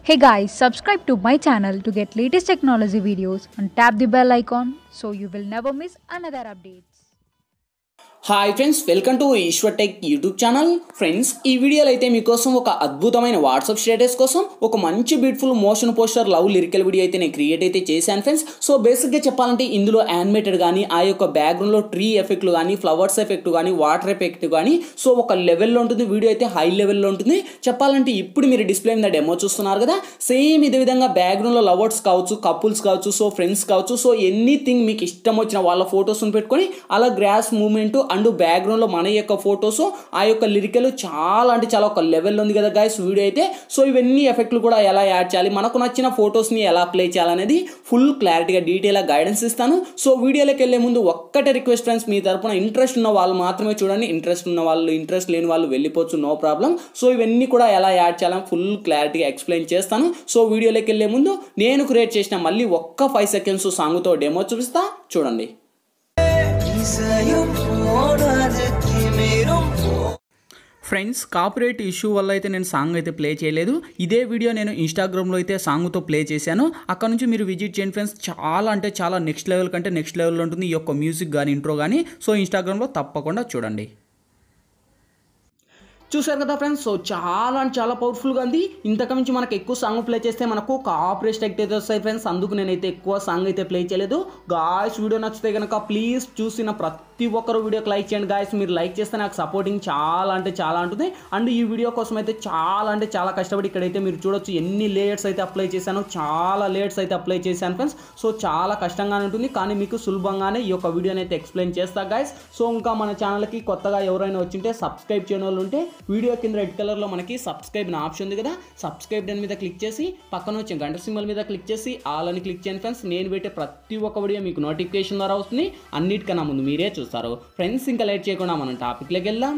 Hey guys, subscribe to my channel to get latest technology videos and tap the bell icon so you will never miss another update. Hi friends, welcome to Eshwar tech YouTube channel. Friends, ఈ వీడియోలో అయితే మీకోసం ఒక అద్భుతమైన WhatsApp status కోసం ఒక మంచి beautiful motion poster love lyrical video అయితే నేను క్రియేట్ అయితే చేశాను ఫ్రెండ్స్. సో బేసిక్గా చెప్పాలంటే ఇందులో యానిమేటెడ్ కానీ ఆ యొక్క బ్యాక్గ్రౌండ్లో ట్రీ ఎఫెక్ట్లు కానీ ఫ్లవర్స్ ఎఫెక్ట్ కానీ వాటర్ ఎఫెక్ట్ కానీ సో ఒక లెవెల్లో ఉంటుంది. వీడియో అయితే హై లెవెల్లో ఉంటుంది. చెప్పాలంటే ఇప్పుడు మీరు డిస్ప్లే మీద డెమో చూస్తున్నారు కదా, సేమ్ ఇదే విధంగా బ్యాక్గ్రౌండ్లో లవర్స్ కావచ్చు, కపుల్స్ కావచ్చు, సో ఫ్రెండ్స్ కావచ్చు, సో ఎనీథింగ్ మీకు ఇష్టం వచ్చిన వాళ్ళ ఫొటోస్ని పెట్టుకొని అలా గ్రాస్ మూమెంట్ అండ్ బ్యాక్గ్రౌండ్లో మన యొక్క ఫొటోస్ ఆ యొక్క లిరికల్ చాలా అంటే చాలా ఒక లెవెల్లో ఉంది కదా గైస్ వీడియో అయితే. సో ఇవన్నీ ఎఫెక్ట్లు కూడా ఎలా యాడ్ చేయాలి, మనకు నచ్చిన ఫొటోస్ని ఎలా ప్లే చేయాలనేది ఫుల్ క్లారిటీగా డీటెయిల్గా గైడెన్స్ ఇస్తాను. సో వీడియోలోకి వెళ్ళే ముందు ఒక్కటే రిక్వెస్ట్ ఫ్రెండ్స్, మీ తరపున ఇంట్రెస్ట్ ఉన్న వాళ్ళు మాత్రమే చూడండి. ఇంట్రెస్ట్ ఉన్న వాళ్ళు, ఇంట్రెస్ట్ లేని వాళ్ళు వెళ్ళిపోవచ్చు, నో ప్రాబ్లం. సో ఇవన్నీ కూడా ఎలా యాడ్ చేయాలని ఫుల్ క్లారిటీగా ఎక్స్ప్లెయిన్ చేస్తాను. సో వీడియోలోకి వెళ్ళే ముందు నేను క్రియేట్ చేసిన మళ్ళీ ఒక్క 5 సెకండ్స్ సాంగ్తో డెమో చూపిస్తా, చూడండి. ఫ్రెండ్స్, కాపీరైట్ ఇష్యూ వల్ల అయితే నేను సాంగ్ అయితే ప్లే చేయలేదు. ఇదే వీడియో నేను ఇన్స్టాగ్రామ్లో అయితే సాంగ్తో ప్లే చేశాను. అక్కడ నుంచి మీరు విజిట్ చేయండి ఫ్రెండ్స్. చాలా అంటే చాలా నెక్స్ట్ లెవెల్ కంటే నెక్స్ట్ లెవెల్లో ఉంటుంది ఈ యొక్క మ్యూజిక్ కానీ ఇంట్రో కానీ. సో ఇన్స్టాగ్రామ్లో తప్పకుండా చూడండి. చూసారు కదా ఫ్రెండ్స్, సో చాలా అంటే చాలా పవర్ఫుల్గా ఉంది. ఇంతకుమించి మనకు ఎక్కువ సాంగ్ ప్లే చేస్తే మనకు కాపీరైట్ స్ట్రైక్ అయితే వస్తాయి ఫ్రెండ్స్. అందుకు నేనైతే ఎక్కువ సాంగ్ అయితే ప్లే చేయలేదు. గాయ్స్, వీడియో నచ్చితే కనుక ప్లీజ్ చూసిన ప్రతి ఒక్కరు వీడియోకి లైక్ చేయండి గాయ్స్. మీరు లైక్ చేస్తే నాకు సపోర్టింగ్ చాలా అంటే చాలా ఉంటుంది. అండ్ ఈ వీడియో కోసం అయితే చాలా అంటే చాలా కష్టపడి ఇక్కడైతే మీరు చూడొచ్చు ఎన్ని లేయర్స్ అయితే అప్లై చేశాను. చాలా లేయర్స్ అయితే అప్లై చేశాను ఫ్రెండ్స్. సో చాలా కష్టంగానే ఉంటుంది, కానీ మీకు సులభంగానే ఈ యొక్క వీడియోని అయితే ఎక్స్ప్లెయిన్ చేస్తా గాయ్స్. సో ఇంకా మన ఛానల్కి కొత్తగా ఎవరైనా వచ్చింటే సబ్స్క్రైబ్ చేయని వాళ్ళు ఉంటే వీడియో కింద రెడ్ కలర్లో మనకి సబ్స్క్రైబ్ నా ఆప్షన్ ఉంది కదా, సబ్స్క్రైబ్ దాని మీద క్లిక్ చేసి పక్కన వచ్చే గంట సింబల్ మీద క్లిక్ చేసి ఆల్ అని క్లిక్ చేయండి ఫ్రెండ్స్. నేను పెట్టే ప్రతి ఒక్క వీడియో మీకు నోటిఫికేషన్ ద్వారా వస్తుంది. అన్నిటికన్నా ముందు మీరే చూస్తారు ఫ్రెండ్స్. ఇంకా లేట్ చేయకుండా మనం టాపిక్లోకి వెళ్దాం.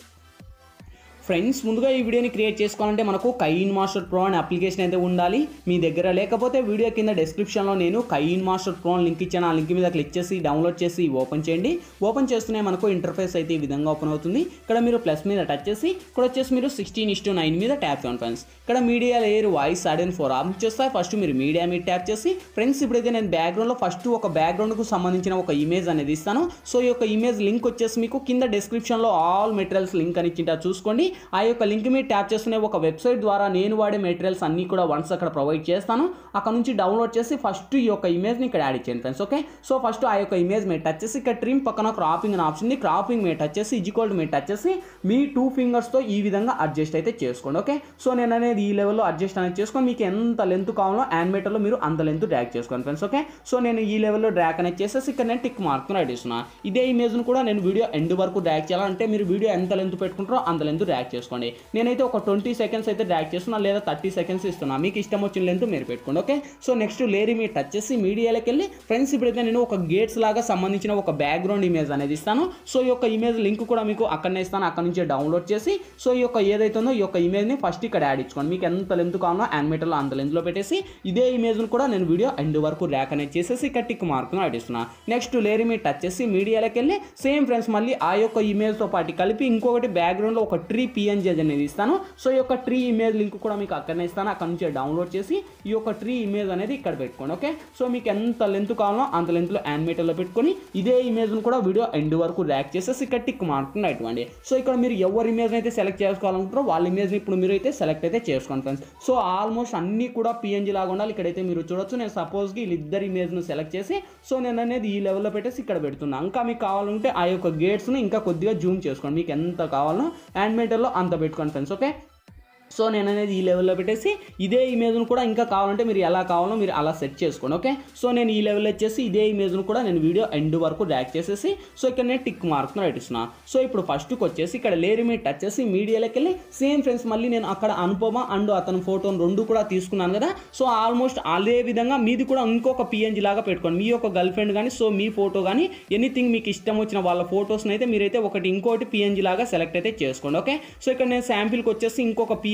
ఫ్రెండ్స్, ముందుగా ఈ వీడియోని క్రియేట్ చేసుకోవాలంటే మనకు కైన్ మాస్టర్ ప్రో అనే అప్లికేషన్ అయితే ఉండాలి మీ దగ్గర. లేకపోతే వీడియో కింద డిస్క్రిప్షన్లో నేను కైన్ మాస్టర్ ప్రో లింక్ ఇచ్చాను. ఆ లింక్ మీద క్లిక్ చేసి డౌన్లోడ్ చేసి ఓపెన్ చేయండి. ఓపెన్ చేస్తూనే మనకు ఇంటర్ఫేస్ అయితే ఈ విధంగా ఓపెన్ అవుతుంది. ఇక్కడ మీరు ప్లస్ మీద టచ్ చేసి ఇక్కడ వచ్చేసి మీరు 16:9 మీద ట్యాప్ చేయండి ఫ్రెండ్స్. ఇక్కడ media layer voice add and 4 option చేస్తాయి. ఫస్ట్ మీరు మీడియా మీద ట్యాప్ చేసి ఫ్రెండ్స్ ఇప్పుడైతే నేను బ్యాక్గ్రౌండ్లో ఫస్ట్ ఒక బ్యాక్గ్రౌండ్కు సంబంధించిన ఒక ఇమేజ్ అనేది ఇస్తాను. సో ఈ యొక్క ఇమేజ్ లింక్ వచ్చేసి మీకు కింద డిస్క్రిప్షన్లో ఆల్ మెటీరియల్స్ లింక్ అని ఇచ్చింటా చూసుకోండి. ఆ యొక్క లింక్ మీద ట్యాప్ చేస్తున్న ఒక వెబ్సైట్ ద్వారా నేను వాడే మెటీరియల్స్ అన్నీ కూడా వన్స్ అక్కడ ప్రొవైడ్ చేస్తాను. అక్కడ నుంచి డౌన్లోడ్ చేసి ఫస్ట్ ఈ యొక్క ఇమేజ్ని ఇక్కడ యాడ్ ఇచ్చేయండి ఫ్రెండ్స్. ఓకే, సో ఫస్ట్ ఆ యొక్క ఇమేజ్ మీద టచ్ చేసి ఇక్కడ ట్రిమ్ పక్కన క్రాపింగ్ అని ఆప్షన్ ఉంది. క్రాపింగ్ మీద టచ్ చేసి ఈక్వల్ మీద టచ్ చేసి మీ 2 ఫింగర్స్తో ఈ విధంగా అడ్జస్ట్ అయితే చేసుకోండి. ఓకే, సో నేను అనేది ఈ లెవెల్లో అడ్జస్ట్ అనేది చేసుకొని మీకు ఎంత లెంత్ కావాలో యానిమేటర్లో మీరు అంత లెంత్ డ్రాగ్ చేసుకోండి ఫ్రెండ్స్. ఓకే, సో నేను ఈ లెవెల్లో డ్రాగ్ అనేది చేసేసి ఇక్కడ నేను టిక్ మార్క్ రైట్ ఇస్తున్నాను. ఇదే ఇమేజ్ను కూడా నేను వీడియో ఎండ్ వరకు డ్రాగ్ చేయాలంటే మీరు వీడియో ఎంత లెంత్ పెట్టుకుంటారో అంత లెంత్ డ్రాగ్ చేసుకోండి. నేనైతే ఒక 20 సెకండ్స్ అయితే డ్రాగ్ చేస్తున్నా, లేదా 30 సెకండ్స్ ఇస్తున్నా. మీకు ఇష్టం వచ్చిన లెంత్ మీరు పెట్టుకోండి. ఓకే, సో నెక్స్ట్ లేయర్ మీద టచ్ చేసి మీడియాలోకి వెళ్ళి ఫ్రెండ్స్ ఇప్పుడైతే నేను ఒక గేట్స్ లాగా సంబంధించిన ఒక బ్యాక్గ్రౌండ్ ఇమేజ్ అనేది ఇస్తాను. సో ఈ యొక్క ఇమేజ్ లింక్ కూడా మీకు అక్కడనే ఇస్తాను. అక్కడ నుంచి డౌన్లోడ్ చేసి సో ఈ యొక్క ఏదైతే ఉందో ఈ యొక్క ఇమేజ్ని ఫస్ట్ ఇక్కడ యాడ్ ఇచ్చుకోండి. మీకు ఎంత లెంత్ కావాలో యానిమేటర్లో అంత లెంత్లో పెట్టేసి ఇదే ఇమేజ్ను కూడా నేను వీడియో ఎండ్ వరకు ర్యాక్ అనేది చేసేసి ఇక్కడ టిక్ మార్క్ను యాడ్ ఇస్తున్నా. నెక్స్ట్ లేయర్ మీద టచ్ చేసి మీడియాలోకి వెళ్ళి సేమ్ ఫ్రెండ్స్ మళ్ళీ ఆ యొక్క ఇమేజ్తో పాటు కలిపి ఇంకొకటి బ్యాక్గ్రౌండ్లో ఒక ట్రీ PNG అనేది ఇస్తాను. సో ఈ యొక్క ట్రీ ఇమేజ్ లింక్ కూడా మీకు అక్కడనే ఇస్తాను. అక్కడ నుంచి డౌన్లోడ్ చేసి ఈ యొక్క ట్రీ ఇమేజ్ అనేది ఇక్కడ పెట్టుకోండి. ఓకే, సో మీకు ఎంత లెంత్ కావాలో అంత లెంత్లో యానిమేటర్లో పెట్టుకొని ఇదే ఇమేజ్ను కూడా వీడియో ఎండ్ వరకు ర్యాక్ చేసేసి ఇక్కడ టిక్ మార్క్ ఇవ్వండి. సో ఇక్కడ మీరు ఎవరి ఇమేజ్ అయితే సెలెక్ట్ చేసుకోవాలనుకుంటారో వాళ్ళ ఇమేజ్ని ఇప్పుడు మీరు అయితే సెలెక్ట్ అయితే చేసుకోండి ఫ్రెండ్స్. సో ఆల్మోస్ట్ అన్నీ కూడా PNG లాగా ఉండాలి. ఇక్కడైతే మీరు చూడొచ్చు. నేను సపోజ్కి వీళ్ళిద్దరు ఇమేజ్ను సెలెక్ట్ చేసి సో నేను అనేది ఈ లెవెల్లో పెట్టేసి ఇక్కడ పెడుతున్నాను. ఇంకా మీకు కావాలంటే ఆ యొక్క గేట్స్ని ఇంకా కొద్దిగా జూమ్ చేసుకోండి. మీకు ఎంత కావాలో యానిమేటర్లో అంత పెట్టుకోండి ఫ్రెండ్స్. ఓకే, సో నేను అనేది ఈ లెవెల్లో పెట్టేసి ఇదే ఇమేజ్ను కూడా ఇంకా కావాలంటే మీరు ఎలా కావాలో మీరు అలా సెట్ చేసుకోండి. ఓకే, సో నేను ఈ లెవెల్లో వచ్చేసి ఇదే ఇమేజ్ను కూడా నేను వీడియో ఎండ్ వరకు డ్రాగ్ చేసేసి సో ఇక్కడ నేను టిక్ మార్క్ను రైట్ ఇస్తున్నా. సో ఇప్పుడు ఫస్ట్కి వచ్చేసి ఇక్కడ లేయర్ మీద టచ్ చేసి మీడియాలోకి వెళ్ళి సేమ్ ఫ్రెండ్స్ మళ్ళీ నేను అక్కడ అనుపమ అండ్ అతని ఫోటోను 2 కూడా తీసుకున్నాను కదా. సో ఆల్మోస్ట్ అదే విధంగా మీది కూడా ఇంకొక PNG లాగా పెట్టుకోండి. మీ యొక్క గర్ల్ ఫ్రెండ్ కానీ సో మీ ఫోటో కానీ ఎనీథింగ్ మీకు ఇష్టం వచ్చిన వాళ్ళ ఫొటోస్ని అయితే మీరైతే ఇంకోటి PNG లాగా సెలెక్ట్ అయితే చేసుకోండి. ఓకే, సో ఇక్కడ నేను శాంపిల్కి వచ్చేసి ఇంకొక PNG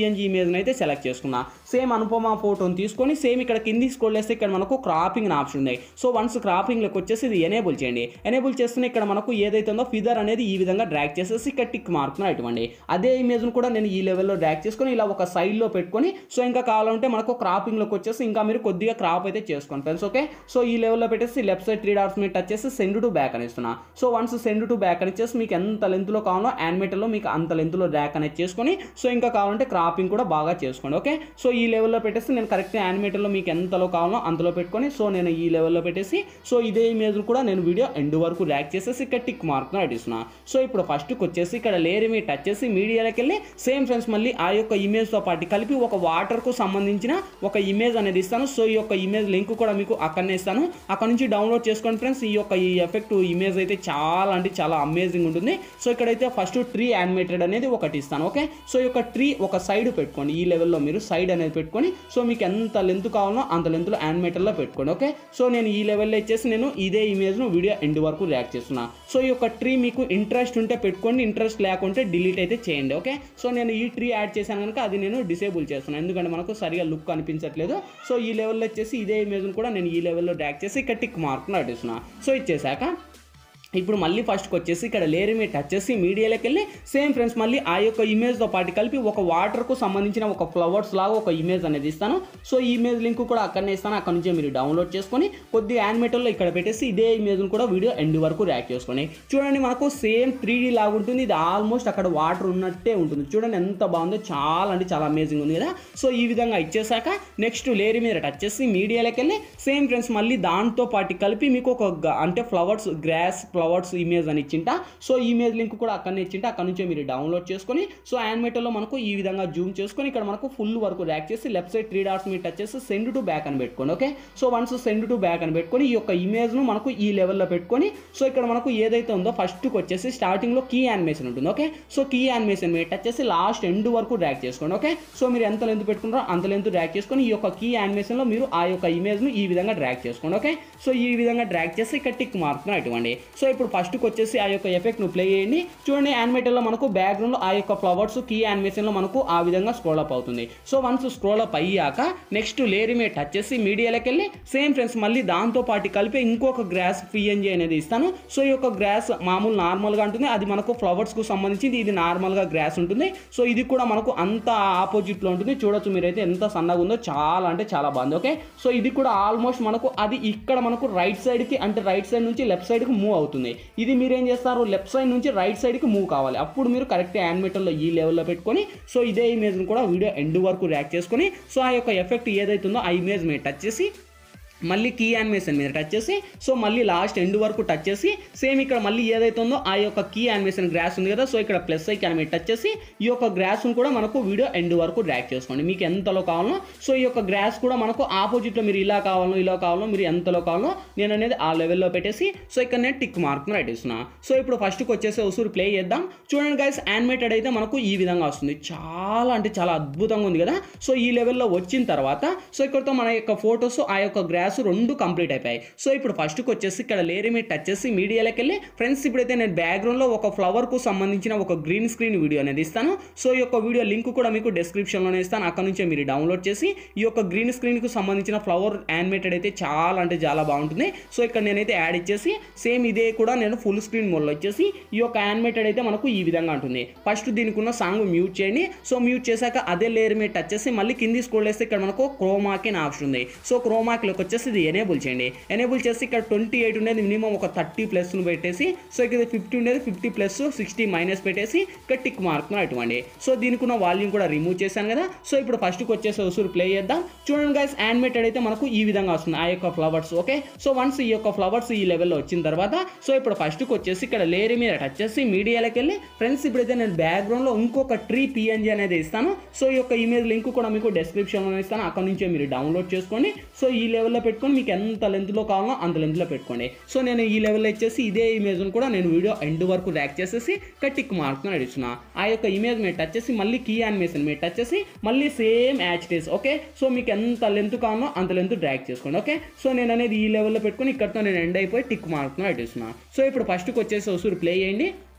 పిఎన్జీ ఇమేజ్ని అయితే సెలెక్ట్ చేసుకున్నా. సేమ్ అనుపమ ఫోటోని తీసుకొని సేమ్ ఇక్కడ కింది స్క్రోల్ చేస్తే ఇక్కడ మనకు క్రాపింగ్ ఆప్షన్ ఉంది. సో వన్స్ క్రాపింగ్లోకి వచ్చేసి ఇది ఎనేబుల్ చేయండి. ఎనేబుల్ చేస్తేనే ఇక్కడ మనకు ఏదైతే ఉందో ఫిదర్ అనేది ఈ విధంగా డ్రాగ్ చేసేసి ఇక్కడ టిక్ మార్క్ను ఇవ్వండి. అదే ఇమేజ్ను కూడా నేను ఈ లెవెల్లో డ్రాగ్ చేసుకొని ఇలా ఒక సైడ్లో పెట్టుకొని సో ఇంకా కావాలంటే మనకు క్రాపింగ్లోకి వచ్చేసి ఇంకా మీరు కొద్దిగా క్రాప్ అయితే చేసుకోండి ఫ్రెండ్స్. ఓకే, సో ఈ లెవెల్లో పెట్టేసి లెఫ్ట్ సైడ్ 3 డాట్స్ మీద టచ్ చేసి సెండ్ టు బ్యాక్ అని ఇస్తున్నా. So once send to back అని ఇచ్చేసి మీకు ఎంత లెంత్లో కావాలో యానిమేటర్లో మీకు అంత లెంత్లో డ్రాగ్ అనేది చేసుకొని సో ఇంకా కావాలంటే క్రాపింగ్ కూడా బాగా చేసుకోండి. ఓకే, సో ఈ లెవెల్లో పెట్టేసి నేను కరెక్ట్ యానిమేటర్లో మీకు ఎంతలో కావాలో అంతలో పెట్టుకొని సో నేను ఈ లెవెల్లో పెట్టేసి సో ఇదే ఇమేజ్ కూడా నేను వీడియో ఎండ్ వరకు డ్రాగ్ చేసేసి ఇక్కడ టిక్ మార్క్ను అడిస్తున్నా. సో ఇప్పుడు ఫస్ట్కి వచ్చేసి ఇక్కడ లేయర్ మీద టచ్ చేసి మీడియాలోకి వెళ్ళి సేమ్ ఫ్రెండ్స్ మళ్ళీ ఆ యొక్క ఇమేజ్తో పాటు కలిపి ఒక వాటర్కు సంబంధించిన ఒక ఇమేజ్ అనేది ఇస్తాను. సో ఈ యొక్క ఇమేజ్ లింక్ కూడా మీకు అక్కడనే ఇస్తాను, అక్కడ నుంచి డౌన్లోడ్ చేసుకోండి ఫ్రెండ్స్. ఈ ఎఫెక్ట్ ఇమేజ్ అయితే చాలా అంటే చాలా అమేజింగ్ ఉంటుంది. సో ఇక్కడైతే ఫస్ట్ ట్రీ యానిమేటెడ్ అనేది ఒకటి ఇస్తాను. ఓకే, సో ఈ యొక్క ట్రీ ఒక సైడ్ పెట్టుకోండి, ఈ లెవెల్లో మీరు సైడ్ అనేది పెట్టుకొని సో మీకు ఎంత లెంత్ కావాలో అంత లెంత్లో యానిమేటర్లో పెట్టుకోండి. ఓకే, సో నేను ఈ లెవెల్లో ఇచ్చేసి నేను ఇదే ఇమేజ్ను వీడియో ఎండ్ వరకు రియాక్ట్ చేస్తున్నా. సో ఈ యొక్క ట్రీ మీకు ఇంట్రెస్ట్ ఉంటే పెట్టుకోండి, ఇంట్రెస్ట్ లేకుంటే డిలీట్ అయితే చేయండి. ఓకే, సో నేను ఈ ట్రీ యాడ్ చేశాను కనుక అది నేను డిసేబుల్ చేస్తున్నాను, ఎందుకంటే మనకు సరిగా లుక్ అనిపించట్లేదు. సో ఈ లెవెల్లో వచ్చేసి ఇదే ఇమేజ్ను కూడా నేను ఈ లెవెల్లో డ్రాగ్ చేసి ఇక్కడ టిక్ మార్క్ను అడిస్తున్నా. సో ఇచ్చేసాక ఇప్పుడు మళ్ళీ ఫస్ట్కి వచ్చేసి ఇక్కడ లేయర్ మీద టచ్ చేసి మీడియాలోకి వెళ్ళి సేమ్ ఫ్రెండ్స్ మళ్ళీ ఆ యొక్క ఇమేజ్తో పాటు కలిపి ఒక వాటర్కు సంబంధించిన ఒక ఫ్లవర్స్ లాగా ఒక ఇమేజ్ అనేది ఇస్తాను. సో ఈ ఇమేజ్ లింక్ కూడా అక్కడనే ఇస్తాను, అక్కడ నుంచి మీరు డౌన్లోడ్ చేసుకొని కొద్దిగా యానిమేటర్లో ఇక్కడ పెట్టేసి ఇదే ఇమేజ్ను కూడా వీడియో ఎండ్ వరకు రియాక్ట్ చేసుకొని చూడండి. మనకు సేమ్ 3D లాగా ఉంటుంది, ఇది ఆల్మోస్ట్ అక్కడ వాటర్ ఉన్నట్టే ఉంటుంది. చూడండి ఎంత బాగుందో, చాలా అంటే చాలా అమేజింగ్ ఉంది కదా. సో ఈ విధంగా ఇచ్చేసాక నెక్స్ట్ లేయర్ మీద టచ్ చేసి మీడియాలోకి వెళ్ళి సేమ్ ఫ్రెండ్స్ మళ్ళీ దాంతో పాటు కలిపి మీకు ఒక అంటే గ్రాస్ ఫ్లవర్స్ ఇమేజ్ అని ఇచ్చింట. సో ఈ ఇమేజ్ లింక్ కూడా అక్కడనే ఇచ్చింట, అక్కడ నుంచే మీరు డౌన్లోడ్ చేసుకొని సో యానిమేటర్లో మనకు ఈ విధంగా జూమ్ చేసుకొని ఇక్కడ మనకు ఫుల్ వరకు ర్యాక్ చేసి లెఫ్ట్ సైడ్ 3 డాట్స్ మీద టచ్ చేసి సెండ్ టు బ్యాక్ అని పెట్టుకోండి. Okay, so once send to back అని పెట్టుకొని ఈ యొక్క ఇమేజ్ను మనకు ఈ లెవెల్లో పెట్టుకొని సో ఇక్కడ మనకు ఏదైతే ఉందో ఫస్ట్కి వచ్చేసి స్టార్టింగ్లో కీ యానిమేషన్ ఉంటుంది. ఓకే, సో కీ యానిమేషన్ మీద టచ్ చేసి లాస్ట్ ఎండ్ వరకు డ్రాగ్ చేసుకోండి. ఓకే, సో మీరు ఎంత లెంత్ పెట్టుకుంటారో అంత లెంత్ డ్రాగ్ చేసుకొని ఈ యొక్క కీ యానిమేషన్లో మీరు ఆ యొక్క ఇమేజ్ను ఈ విధంగా డ్రాగ్ చేసుకోండి. ఓకే, సో ఈ విధంగా డ్రాగ్ చేసి ఇక్కడ టిక్ మార్క్ను ఇవ్వండి. సో ఇప్పుడు ఫస్ట్కి వచ్చేసి ఆ యొక్క ఎఫెక్ట్ను ప్లే చేయండి. చూడండి యానిమేటర్లో మనకు బ్యాక్గ్రౌండ్లో ఆ యొక్క ఫ్లవర్స్ కీ యానిమేషన్లో మనకు ఆ విధంగా స్క్రోల్ అప్ అవుతుంది. సో వన్స్ స్క్రోల్ అప్ అయ్యాక నెక్స్ట్ లేయర్ మీద టచ్ చేసి మీడియాలోకి వెళ్ళి సేమ్ ఫ్రెండ్స్ మళ్ళీ దాంతో పాటు కలిపి ఇంకొక గ్రాస్ పిఎన్జీ అనేది ఇస్తాను. సో ఈ యొక్క గ్రాస్ మామూలు నార్మల్గా ఉంటుంది, అది మనకు ఫ్లవర్స్కు సంబంధించింది, ఇది నార్మల్గా గ్రాస్ ఉంటుంది. సో ఇది కూడా మనకు అంత ఆపోజిట్లో ఉంటుంది. చూడొచ్చు మీరైతే ఎంత సన్నగా ఉందో, చాలా అంటే చాలా బాగుంది. ఓకే, సో ఇది కూడా ఆల్మోస్ట్ మనకు అది ఇక్కడ మనకు రైట్ సైడ్కి అంటే రైట్ సైడ్ నుంచి లెఫ్ట్ సైడ్కి మూవ్ అవుతుంది. ఇది మీరేం చేస్తారు, లెఫ్ట్ సైడ్ నుంచి రైట్ సైడ్కి మూవ్ కావాలి, అప్పుడు మీరు కరెక్ట్ యానిమేటర్లో ఈ లెవెల్లో పెట్టుకొని సో ఇదే ఇమేజ్ని కూడా వీడియో ఎండ్ వరకు ర్యాక్ చేసుకొని సో ఆ యొక్క ఎఫెక్ట్ ఏదైతుందో ఆ ఇమేజ్ మీద టచ్ చేసి మళ్ళీ కీ యానిమేషన్ మీద టచ్ చేసి సో మళ్ళీ లాస్ట్ ఎండ్ వరకు టచ్ చేసి సేమ్ ఇక్కడ మళ్ళీ ఏదైతే ఉందో ఆ యొక్క కీ యానిమేషన్ గ్రాస్ ఉంది కదా, సో ఇక్కడ ప్లస్ ఐకాన్ మీద టచ్ చేసి ఈ యొక్క గ్రాస్ను కూడా మనకు వీడియో ఎండ్ వరకు డ్రాగ్ చేసుకోండి మీకు ఎంతలో కావాలో. సో ఈ యొక్క గ్రాస్ కూడా మనకు ఆపోజిట్లో మీరు ఇలా కావాలో మీరు ఎంతలో కావాలో నేను అనేది ఆ లెవెల్లో పెట్టేసి సో ఇక్కడ నేను టిక్ మార్క్ను రైట్ ఇస్తున్నా. సో ఇప్పుడు ఫస్ట్కి వచ్చేసి ఒకసారి ప్లే చేద్దాం. చూడండి గైస్, యానిమేటెడ్ అయితే మనకు ఈ విధంగా వస్తుంది, చాలా అంటే చాలా అద్భుతంగా ఉంది కదా. సో ఈ లెవెల్లో వచ్చిన తర్వాత సో ఇక్కడతో మన యొక్క ఫొటోస్ ఆ యొక్క గ్రాస్ రెండు కంప్లీట్ అయిపోయాయి. సో ఇప్పుడు ఫస్ట్కి వచ్చేసి ఇక్కడ లేయర్ మీద టచ్ చేసి మీడియాలోకి వెళ్ళి ఫ్రెండ్స్ ఇప్పుడైతే నేను బ్యాక్గ్రౌండ్లో ఒక ఫ్లవర్కు సంబంధించిన ఒక గ్రీన్ స్క్రీన్ వీడియో అనేది ఇస్తాను. సో ఈ యొక్క వీడియో లింక్ కూడా మీకు డిస్క్రిప్షన్లోనే ఇస్తాను, అక్కడ నుంచే మీరు డౌన్లోడ్ చేసి ఈ యొక్క గ్రీన్ స్క్రీన్కు సంబంధించిన ఫ్లవర్ యానిమేటెడ్ అయితే చాలా అంటే చాలా బాగుంటుంది. సో ఇక్కడ నేనైతే యాడ్ ఇచ్చేసి సేమ్ ఇదే కూడా నేను ఫుల్ స్క్రీన్ మోడ్లో వచ్చేసి ఈ యొక్క యానిమేటెడ్ అయితే మనకు ఈ విధంగా ఉంటుంది. ఫస్ట్ దీనికి ఉన్న సాంగ్ మ్యూట్ చేయండి. సో మ్యూట్ చేశాక అదే లేయర్ మీద టచ్ చేసి మళ్ళీ కింది స్క్రోల్ చేస్తే ఇక్కడ మనకు క్రోమాకి అని ఆప్షన్ ఉంది. సో క్రోమాకిలోకి వచ్చేసి ఇది ఎనేబుల్ చేయండి. ఎనేబుల్ చేసి ఇక్కడ 28 ఉండేది మినిమం ఒక 30 ప్లస్ను పెట్టేసి సో ఇక్కడ 50 ఉండేది 50 ప్లస్ 60 మైనస్ పెట్టేసి ఇక్కడ టిక్ మార్క్ను ఇవ్వండి. సో దీనికి ఉన్న వాల్యూమ్ కూడా రిమూవ్ చేశాను కదా. సో ఇప్పుడు ఫస్ట్కి వచ్చేసి ఒకసారి ప్లే చేద్దాం. చూడండి గైస్, యానిమేటెడ్ అయితే మనకు ఈ విధంగా వస్తుంది ఆ యొక్క ఫ్లవర్స్. ఓకే, సో వన్స్ ఈ యొక్క ఫ్లవర్స్ ఈ లెవెల్లో వచ్చిన తర్వాత సో ఇప్పుడు ఫస్ట్కి వచ్చేసి ఇక్కడ లేయర్ మీద టచ్ చేసి మీడియాలోకి వెళ్ళి ఫ్రెండ్స్ ఇప్పుడైతే నేను బ్యాక్గ్రౌండ్లో ఇంకొక ట్రీ పిఎన్జీ అనేది ఇస్తాను. సో ఈ యొక్క ఇమేజ్ లింక్ కూడా మీకు డిస్క్రిప్షన్లో ఇస్తాను, అక్కడ నుంచే మీరు డౌన్లోడ్ చేసుకోండి. సో ఈ లెవెల్లో పెట్టుకొని మీకు ఎంత లెంత్లో కావాలో అంత లెంత్లో పెట్టుకోండి. సో నేను ఈ లెవెల్లో ఇచ్చేసి ఇదే ఇమేజ్ను కూడా నేను వీడియో ఎండ్ వరకు ర్యాక్ చేసేసి టిక్ మార్క్ను అడుగుతున్నా. ఆ యొక్క ఇమేజ్ మీద టచ్ చేసి మళ్ళీ కీ యానిమేషన్ మీద టచ్ చేసి మళ్ళీ same as it is. Okay, so మీకు ఎంత లెంత్ కావాలో అంత లెంత్ డ్రాగ్ చేసుకోండి. ఓకే, సో నేను అనేది ఈ లెవెల్లో పెట్టుకొని ఇక్కడతో నేను ఎండ్ అయిపోయి టిక్ మార్క్ను అడుగుతున్నా. సో ఇప్పుడు ఫస్ట్కి వచ్చేసి ఒకసారి ప్లే చేయండి.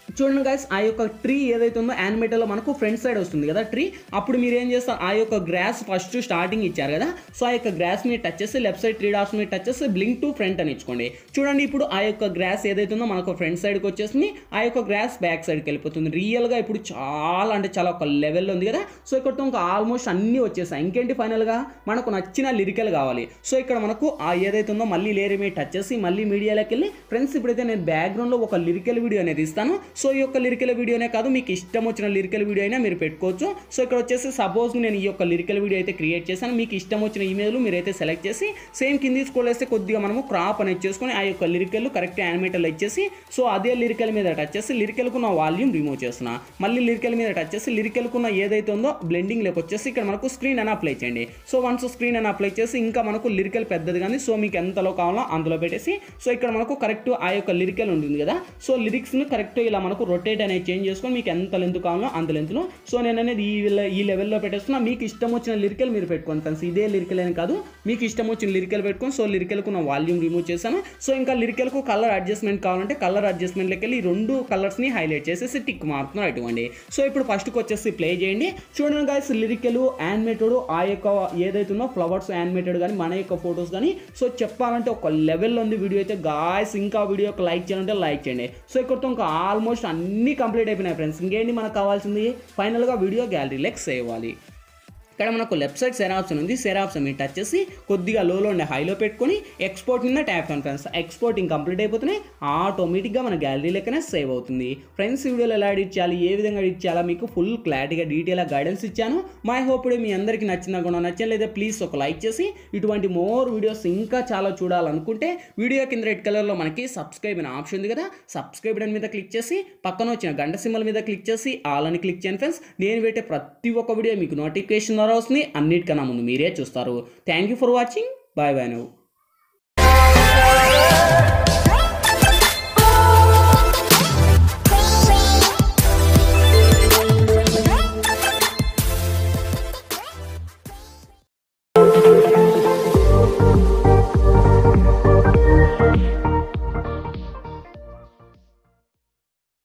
చూడండి గైస్, ఆ యొక్క ట్రీ ఏదైతే ఉందో యానిమేటర్లో మనకు ఫ్రంట్ సైడ్ వస్తుంది కదా ట్రీ. అప్పుడు మీరు ఏం చేస్తారు, ఆ యొక్క గ్రాస్ ఫస్ట్ స్టార్టింగ్ ఇచ్చారు కదా, సో ఆ యొక్క గ్రాస్ మీద టచ్ చేసి లెఫ్ట్ సైడ్ 3 డాట్స్ మీద టచ్ చేసి బ్లింక్ టు ఫ్రంట్ అని ఇచ్చుకోండి. చూడండి ఇప్పుడు ఆ యొక్క గ్రాస్ ఏదైతే ఉందో మనకు ఫ్రంట్ సైడ్కి వచ్చేసింది, ఆ యొక్క గ్రాస్ బ్యాక్ సైడ్కి వెళ్ళిపోతుంది. రియల్గా ఇప్పుడు చాలా అంటే చాలా ఒక లెవెల్లో ఉంది కదా. సో ఇక్కడ ఇంకా ఆల్మోస్ట్ అన్నీ వచ్చేసాయి. ఇంకేంటి ఫైనల్గా మనకు నచ్చిన లిరికల్ కావాలి. సో ఇక్కడ మనకు ఆ ఏదైతే ఉందో మళ్ళీ లేయర్ మీద టచ్ చేసి మళ్ళీ మీడియాలోకి వెళ్ళి ఫ్రెండ్స్ ఇప్పుడైతే నేను బ్యాక్గ్రౌండ్లో ఒక లిరికల్ వీడియో అనేది ఇస్తాను. సో ఈ యొక్క లిరికల్ వీడియోనే కాదు, మీకు ఇష్టం వచ్చిన లిరికల్ వీడియో అయినా మీరు పెట్టుకోవచ్చు. సో ఇక్కడ వచ్చేసి సపోజ్ నేను ఈ యొక్క లిరికల్ వీడియో అయితే క్రియేట్ చేశాను. మీకు ఇష్టం వచ్చిన ఇమేజ్లు మీరైతే సెలెక్ట్ చేసి సేమ్ కింది స్క్రోల్ చేస్తే కొద్దిగా మనము క్రాప్ అనేది చేసుకొని ఆ యొక్క లిరికల్ కరెక్ట్ యానిమేటర్లో ఇచ్చేసి సో అదే లిరికల్ మీద టచ్ చేసి లిరికల్కు నా వాల్యూమ్ రిమూవ్ చేస్తున్నా. మళ్ళీ లిరికల్ మీద టచ్ చేసి లిరికల్కు ఉన్న ఏదైతే ఉందో బ్లెండింగ్ లేక వచ్చేసి ఇక్కడ మనకు స్క్రీన్ అని అప్లై చేయండి. సో వన్స్ స్క్రీన్ అని అప్లై చేసి ఇంకా మనకు లిరికల్ పెద్దది కానీ సో మీకు ఎంతలో కావాలో అందులో పెట్టేసి సో ఇక్కడ మనకు కరెక్ట్ ఆ యొక్క లిరికల్ ఉంటుంది కదా, సో లిరిక్స్ను కరెక్ట్ ఇలా మనకు రొటేట్ అనేది చేంజ్ చేసుకొని మీకు ఎంత లెంత్ కావాలో అంత లెంత్లో సో నేను అనేది ఈ లెవెల్లో పెట్టేస్తున్నా. మీకు ఇష్టం వచ్చిన లిరికల్ మీరు పెట్టుకోండి ఫ్రెండ్స్, ఇదే లిరికల్ అని కాదు, మీకు ఇష్టం వచ్చిన లిరికల్ పెట్టుకొని సో లిరికల్కు నా వాల్యూమ్ రిమూవ్ చేశాను. సో ఇంకా లిరికల్కు కలర్ అడ్జస్ట్మెంట్ కావాలంటే కలర్ అడ్జస్ట్మెంట్లోకి వెళ్ళి ఈ 2 కలర్స్ని హైలైట్ చేసేసి టిక్ మార్క్ను ఇవ్వండి. సో ఇప్పుడు ఫస్ట్కి వచ్చేసి ప్లే చేయండి. చూడండి గైస్, లిరికల్ యానిమేటెడ్ ఆ యొక్క ఏదైతే ఉందో ఫ్లవర్స్ యానిమేటెడ్ కానీ మన యొక్క ఫొటోస్ కానీ సో చెప్పాలంటే ఒక లెవెల్లో ఉంది వీడియో అయితే. గాయస్ ఇంకా వీడియోకి లైక్ చేయాలంటే లైక్ చేయండి. సో ఇక్కడతో ఇంకా ఆల్మోస్ట్ అన్నీ కంప్లీట్ అయిపోయినాయి ఫ్రెండ్స్. ఇంకేంటి మనకు కావాల్సింది, ఫైనల్గా వీడియో గ్యాలరీలోకి సేవ్ అవ్వాలి. ఇక్కడ మనకు లెఫ్ట్ సైడ్ షేర్ ఆప్షన్ ఉంది, షేర్ ఆప్షన్ మీద టచ్ చేసి కొద్దిగా లోలో ఉండే హైలో పెట్టుకొని ఎక్స్పోర్ట్ మీద ట్యాప్ చేయండి ఫ్రెండ్స్. ఎక్స్పోర్టింగ్ కంప్లీట్ అయిపోతున్నాయి, ఆటోమేటిక్గా మన గ్యాలరీ లెక్కనే సేవ్ అవుతుంది. ఫ్రెండ్స్ వీడియోలో ఎలా ఎడిట్ చేయాలి, ఏ విధంగా ఎడిట్ చేయాలో మీకు ఫుల్ క్లారిటీగా డీటెయిల్గా గైడెన్స్ ఇచ్చాను. మై హోప్ మీ అందరికీ నచ్చిందా కూడా నచ్చలేదా ప్లీజ్ ఒక లైక్ చేసి ఇటువంటి మోర్ వీడియోస్ ఇంకా చాలా చూడాలనుకుంటే వీడియో కింద రెడ్ కలర్లో మనకి సబ్స్క్రైబ్ అనే ఆప్షన్ ఉంది కదా, సబ్స్క్రైబ్ బటన్ మీద క్లిక్ చేసి పక్కన వచ్చిన గంట సింబల్ మీద క్లిక్ చేసి ఆల్ అని క్లిక్ చేయండి ఫ్రెండ్స్. నేను పెట్టే ప్రతి ఒక్క వీడియో మీకు నోటిఫికేషన్ ద్వారా వస్తుంది, అన్నిటికన్నా ముందు మీరే చూస్తారు. Thank you for watching, bye bye.